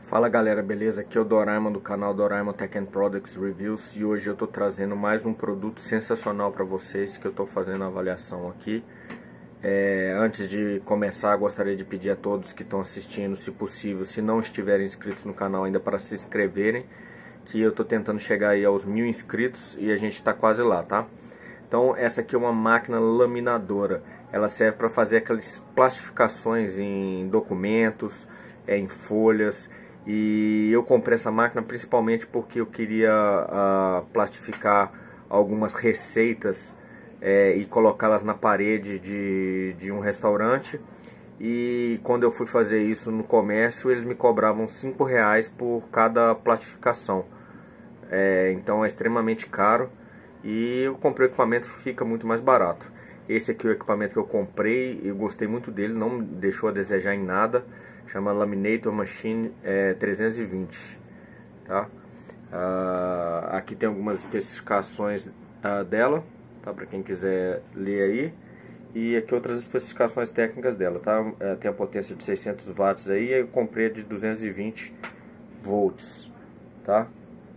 Fala galera, beleza? Aqui é o Doraemon do canal Doraemon Tech and Products Reviews e hoje eu estou trazendo mais um produto sensacional para vocês que eu estou fazendo a avaliação aqui. Antes de começar, gostaria de pedir a todos que estão assistindo, se possível, se não estiverem inscritos no canal ainda, para se inscreverem, que eu estou tentando chegar aí aos 1000 inscritos e a gente está quase lá, tá? Então essa aqui é uma máquina laminadora, ela serve para fazer aquelas plastificações em documentos, em folhas. E eu comprei essa máquina principalmente porque eu queria plastificar algumas receitas e colocá-las na parede de um restaurante. E quando eu fui fazer isso no comércio, eles me cobravam R$5 por cada plastificação. Então é extremamente caro e eu comprei o equipamento, fica muito mais barato. Esse aqui é o equipamento que eu comprei, eu gostei muito dele, não me deixou a desejar em nada. Chama Laminator Machine 320, tá? Aqui tem algumas especificações dela, tá? Para quem quiser ler aí. E aqui outras especificações técnicas dela, tá? Tem a potência de 600 watts aí, eu comprei a de 220 volts, tá?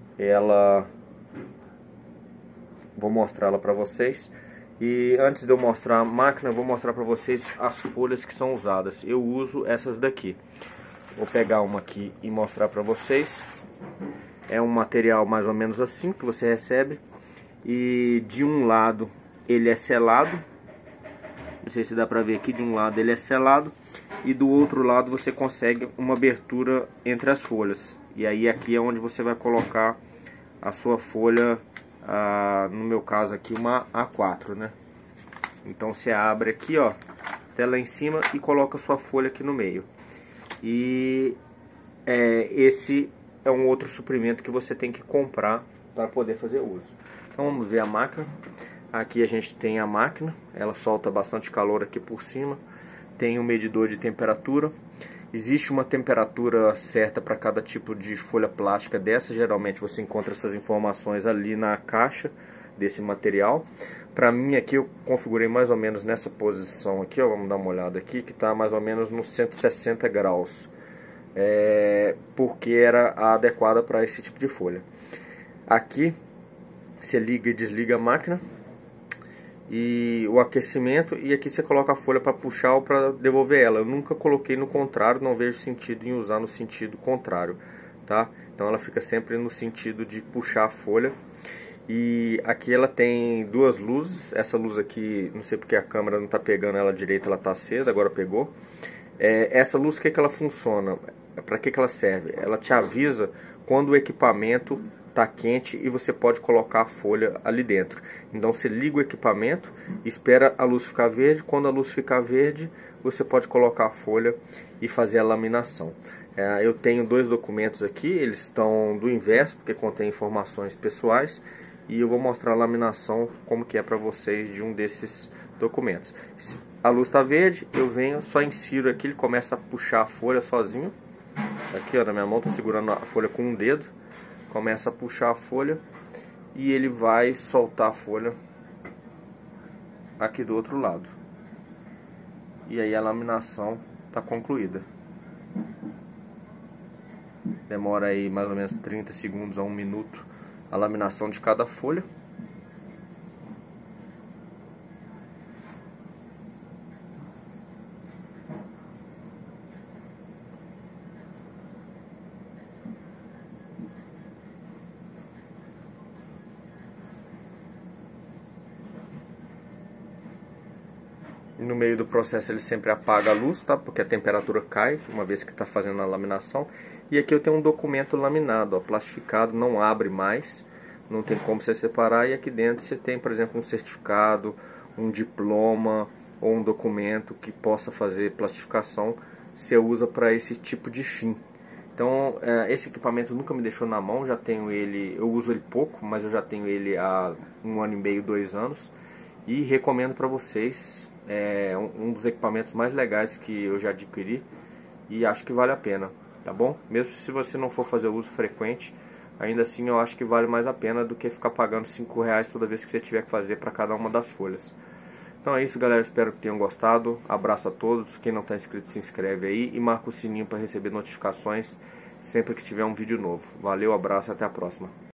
Vou mostrá-la para vocês. E antes de eu mostrar a máquina, eu vou mostrar para vocês as folhas que são usadas. Eu uso essas daqui. Vou pegar uma aqui e mostrar para vocês. É um material mais ou menos assim que você recebe. E de um lado ele é selado. Não sei se dá para ver aqui, de um lado ele é selado. E do outro lado você consegue uma abertura entre as folhas. E aí aqui é onde você vai colocar a sua folha. No meu caso aqui uma A4, né? Então você abre aqui, ó, até lá em cima e coloca a sua folha aqui no meio. E esse é um outro suprimento que você tem que comprar para poder fazer uso. Então vamos ver a máquina. Aqui a gente tem a máquina, ela solta bastante calor aqui por cima. Tem um medidor de temperatura. Existe uma temperatura certa para cada tipo de folha plástica dessa. Geralmente você encontra essas informações ali na caixa desse material. Para mim aqui eu configurei mais ou menos nessa posição aqui, ó, vamos dar uma olhada aqui, que está mais ou menos nos 160 graus. Porque era a adequada para esse tipo de folha. Aqui você liga e desliga a máquina. E o aquecimento, e aqui você coloca a folha para puxar ou para devolver ela. Eu nunca coloquei no contrário, não vejo sentido em usar no sentido contrário, tá? Então ela fica sempre no sentido de puxar a folha. E aqui ela tem duas luzes. Essa luz aqui, não sei porque a câmera não está pegando ela direito, ela está acesa, agora pegou. Essa luz, o que ela funciona? Para que ela serve? Ela te avisa quando o equipamento está quente e você pode colocar a folha ali dentro. Então você liga o equipamento, espera a luz ficar verde. Quando a luz ficar verde, você pode colocar a folha e fazer a laminação. Eu tenho dois documentos aqui, eles estão do inverso porque contém informações pessoais, e eu vou mostrar a laminação como que é para vocês de um desses documentos. A luz está verde, eu venho, só insiro aqui, ele começa a puxar a folha sozinho. Aqui, ó, na minha mão, estou segurando a folha com um dedo. Começa a puxar a folha e ele vai soltar a folha aqui do outro lado. E aí a laminação está concluída. Demora aí mais ou menos 30 segundos a 1 minuto a laminação de cada folha. No meio do processo ele sempre apaga a luz, tá? Porque a temperatura cai uma vez que está fazendo a laminação. E aqui eu tenho um documento laminado, ó, plastificado, não abre mais, não tem como você separar. E aqui dentro você tem, por exemplo, um certificado, um diploma ou um documento que possa fazer plastificação. Você usa para esse tipo de fim. Então esse equipamento nunca me deixou na mão, já tenho ele, eu uso ele pouco, mas eu já tenho ele há 1 ano e meio, 2 anos. E recomendo para vocês. É um dos equipamentos mais legais que eu já adquiri e acho que vale a pena, tá bom? Mesmo se você não for fazer uso frequente, ainda assim eu acho que vale mais a pena do que ficar pagando R$5 toda vez que você tiver que fazer para cada uma das folhas. Então é isso, galera, espero que tenham gostado. Abraço a todos, quem não está inscrito se inscreve aí e marca o sininho para receber notificações sempre que tiver um vídeo novo. Valeu, abraço, até a próxima.